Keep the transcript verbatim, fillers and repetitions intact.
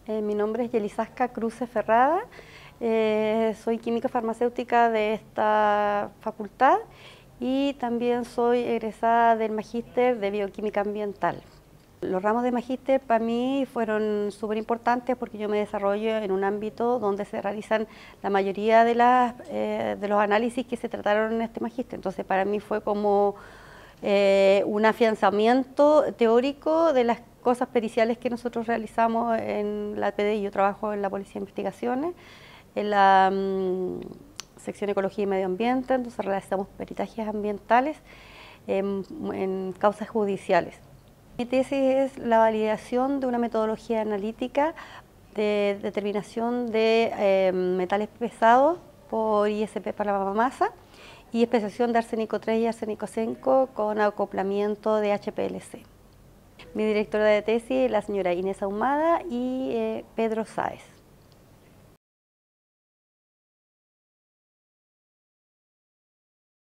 Eh, mi nombre es Yelisasca Cruce Ferrada, eh, soy química farmacéutica de esta facultad y también soy egresada del Magíster de Bioquímica Ambiental. Los ramos de Magíster para mí fueron súper importantes porque yo me desarrollo en un ámbito donde se realizan la mayoría de, las, eh, de los análisis que se trataron en este Magíster. Entonces para mí fue como eh, un afianzamiento teórico de las cosas periciales que nosotros realizamos en la P D I. Yo trabajo en la Policía de Investigaciones, en la um, sección Ecología y Medio Ambiente, entonces realizamos peritajes ambientales en, en causas judiciales. Mi tesis es la validación de una metodología analítica de determinación de eh, metales pesados por I S P para la masa y especiación de arsénico tres y arsénico cinco con acoplamiento de H P L C. Mi directora de tesis es la señora Inés Ahumada y eh, Pedro Sáez.